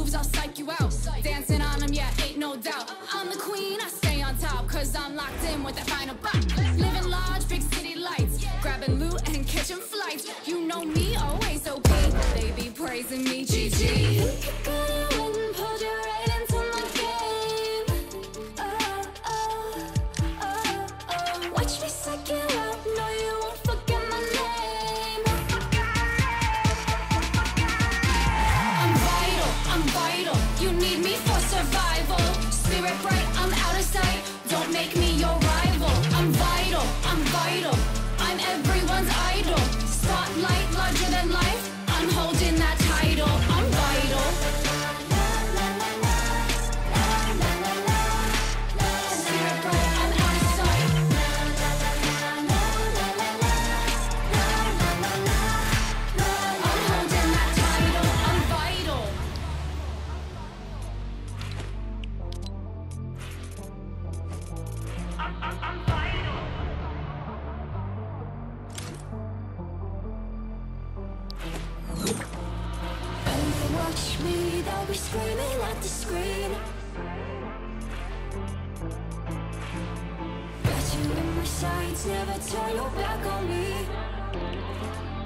moves, I'll psych you out. Dancing on them, yeah, ain't no doubt. I'm the queen, I stay on top, cause I'm locked in with that final bop. Living large, big city lights, grabbing loot and catching flights. You know me, always okay. They be praising me, GG. Watch me psych you out, no you won't forget my name. I'm vital, you need me for survival. Spirit bright, I'm out of sight, don't make me your rival. I'm vital, I'm everyone's idol. Spotlight larger than life, I'm holding that title. I'm vital. Spirit bright, I'm out of sight. I'm holding that title, I'm vital. I'm vital. When they watch me, they'll be screaming at the screen. Got you in my sights, never turn your back on me.